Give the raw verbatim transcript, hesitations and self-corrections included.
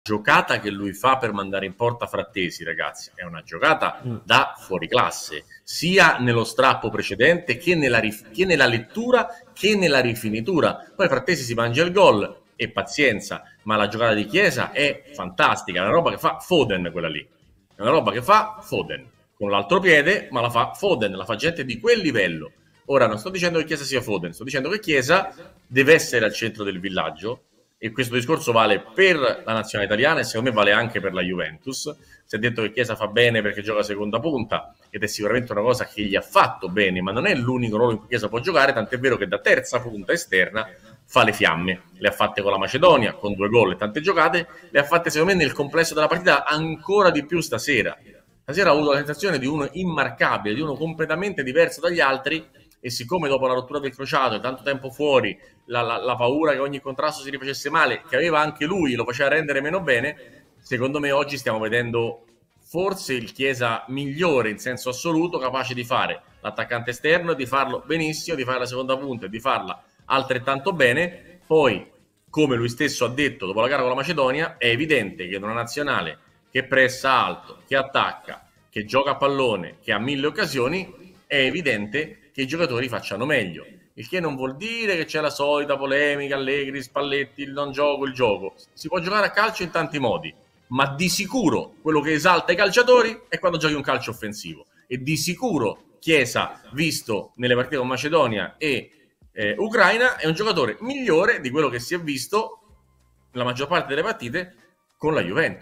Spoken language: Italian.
giocata che lui fa per mandare in porta Frattesi, ragazzi, è una giocata mm. da fuoriclasse, sia nello strappo precedente che nella, rif- che nella lettura che nella rifinitura. Poi Frattesi si mangia il gol e pazienza, ma la giocata di Chiesa è fantastica, è una roba che fa Foden quella lì, è una roba che fa Foden con l'altro piede, ma la fa Foden, la fa gente di quel livello. Ora non sto dicendo che Chiesa sia Foden, sto dicendo che Chiesa deve essere al centro del villaggio, e questo discorso vale per la nazionale italiana e secondo me vale anche per la Juventus. Si è detto che Chiesa fa bene perché gioca seconda punta ed è sicuramente una cosa che gli ha fatto bene, ma non è l'unico ruolo in cui Chiesa può giocare, tant'è vero che da terza punta esterna fa le fiamme. Le ha fatte con la Macedonia, con due gol e tante giocate, le ha fatte secondo me nel complesso della partita ancora di più stasera. Stasera ha avuto la sensazione di uno immarcabile, di uno completamente diverso dagli altri, e siccome dopo la rottura del crociato e tanto tempo fuori, la, la, la paura che ogni contrasto si rifacesse male, che aveva anche lui, lo faceva rendere meno bene, secondo me oggi stiamo vedendo forse il Chiesa migliore in senso assoluto, capace di fare l'attaccante esterno, di farlo benissimo, di fare la seconda punta e di farla altrettanto bene. Poi, come lui stesso ha detto dopo la gara con la Macedonia, è evidente che in una nazionale che pressa alto, che attacca, che gioca a pallone, che ha mille occasioni, è evidente che i giocatori facciano meglio, il che non vuol dire che c'è la solita polemica, Allegri, Spalletti, il non gioco, il gioco. Si può giocare a calcio in tanti modi, ma di sicuro quello che esalta i calciatori è quando giochi un calcio offensivo, e di sicuro Chiesa, visto nelle partite con Macedonia e eh, Ucraina, è un giocatore migliore di quello che si è visto la maggior parte delle partite con la Juventus.